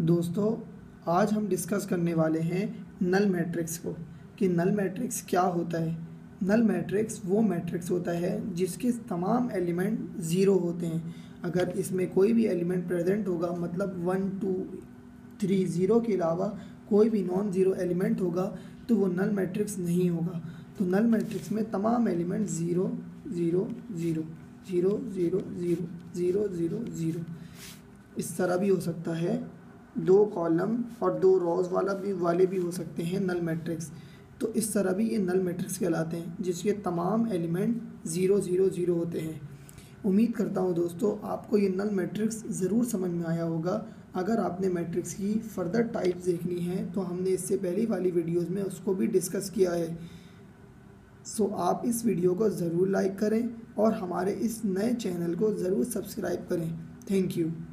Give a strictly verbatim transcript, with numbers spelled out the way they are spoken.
दोस्तों, आज हम डिस्कस करने वाले हैं नल मैट्रिक्स को कि नल मैट्रिक्स क्या होता है। नल मैट्रिक्स वो मैट्रिक्स होता है जिसके तमाम एलिमेंट ज़ीरो होते हैं। अगर इसमें कोई भी एलिमेंट प्रेजेंट होगा, मतलब वन टू थ्री ज़ीरो के अलावा कोई भी नॉन ज़ीरो एलिमेंट होगा तो वो नल मैट्रिक्स नहीं होगा। तो नल मैट्रिक्स में तमाम element zero zero zero zero zero zero zero zero zero इस तरह भी हो सकता है। दो कॉलम और दो रोज़ वाला भी वाले भी हो सकते हैं नल मैट्रिक्स। तो इस तरह भी ये नल मैट्रिक्स कहलाते हैं जिसके तमाम एलिमेंट ज़ीरो ज़ीरो ज़ीरो होते हैं। उम्मीद करता हूँ दोस्तों आपको ये नल मैट्रिक्स ज़रूर समझ में आया होगा। अगर आपने मैट्रिक्स की फर्दर टाइप्स देखनी है तो हमने इससे पहली वाली वीडियोज़ में उसको भी डिस्कस किया है। सो आप इस वीडियो को ज़रूर लाइक करें और हमारे इस नए चैनल को ज़रूर सब्सक्राइब करें। Thank you.